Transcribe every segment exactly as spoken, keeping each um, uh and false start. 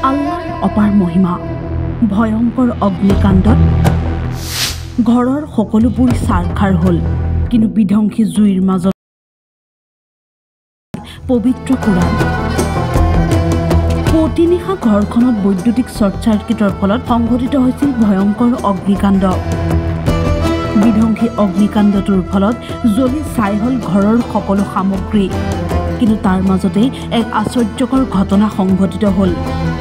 আল্লাহৰ অপাৰ মহিমা ভয়ংকৰ অগ্নিকাণ্ডত ঘৰৰ সকলোবোৰ ছাৰখাৰ হ'ল কিন্তু বিধ্বংসী জুইৰ মাজত পবিত্ৰ কোৰাণ প্ৰতিনিশা ঘৰখনত বৈদ্যুতিক শ্বৰ্ট চাৰ্কিটৰ ফলত সংঘটিত হৈছিল ভয়ংকৰ অগ্নিকাণ্ড বিধ্বংসী অগ্নিকাণ্ডটোৰ ফলত জ্বলি ছাই হ'ল ঘৰৰ সকলো সামগ্ৰী কিন্তু তাৰ মাজতেই এক আশ্চৰ্যকৰ ঘটনা সংঘটিত হ'ল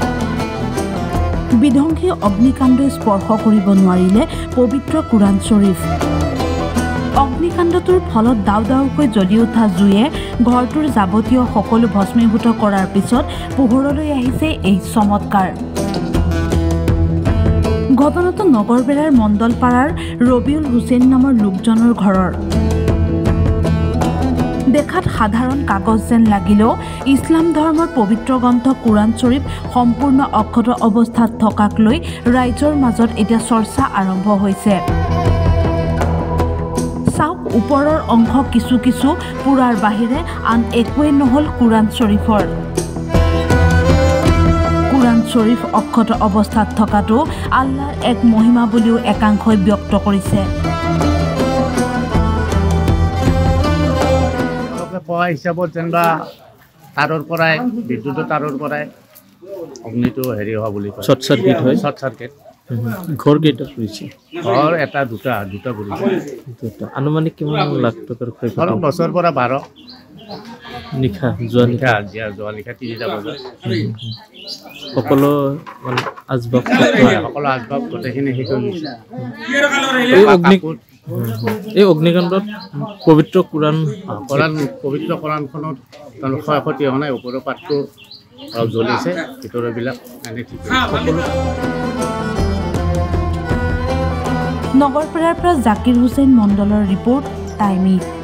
বিধ্বংসী অগ্নিকাণ্ডই স্পৰ্শ কৰিব নোৱাৰিলে পবিত্ৰ কোৰাণ শ্বৰীফ অগ্নিকাণ্ডটোৰ ফলত দাউ দাউকৈ জ্বলি উঠা জুয়ে ঘৰটোৰ যাৱতীয় সকলো ভস্মীভূত কৰাৰ পিছত পোহৰলৈ আহিছে এই চমৎকাৰ ঘটনাটো নগৰবেৰাৰ মণ্ডলপাৰাৰ ৰবিউল হুছেইন নামৰ লোকজনৰ ঘৰৰ দেখাত সাধাৰণ কাগজ যেন লাগিলেও ইছলাম ধৰ্মৰ পবিত্ৰ গ্ৰন্থ কোৰাণ শ্বৰীফ সম্পূৰ্ণ অক্ষত অৱস্থাত থকাক লৈ ৰাইজৰ মাজত এতিয়া চৰ্চা আৰম্ভ হৈছে চাওক ওপৰৰ অংশ কিছু কিছু পুৰাৰ বাহিৰে আন একোৱেই নহ'ল কোৰাণ শ্বৰীফৰ কোৰাণ শ্বৰীফ অক্ষত অৱস্থাত থকাটো আল্লাহৰ এক মহিমা বুলিও একাংশই ব্যক্ত কৰিছে পোৱা হিচাপত যেনিবা তাৰৰ পৰাই বিদ্যুতৰ তাৰৰ পৰাই অগ্নিটো হেৰি হোৱা বুলি কয় শ্বৰ্ট চাৰ্কিট হয় শ্বৰ্ট চাৰ্কিট ঘৰ কেইটা পৰিছে ঘৰ এটা দুটা দুটা পৰিছে দুটা আনুমানিক কিমান লাখ টকাৰ ক্ষয়ক্ষতি ধৰক দহৰ পৰা বাৰ নিশা যোৱা নিশা নিশা যোৱা নিশা তিনিটা বজাত সকলো মানে আচবাব সকলো আচবাব গোটেইখিনি শেষ হৈ গৈছে এই অগ্নি এই অগ্নিকাণ্ডত পবিত্ৰ কোৰাণ কোৰাণ পবিত্ৰ কোৰাণখনত ক্ষয় ক্ষতি হোৱা নাই ওপৰৰ পাতটো অলপ জ্বলিছে ভিতৰবিলাক এনে ঠিক সকলো নগৰপাৰাৰ পৰা জাকিৰ হুছেইন মণ্ডলৰ ৰিপৰ্ট টাইমি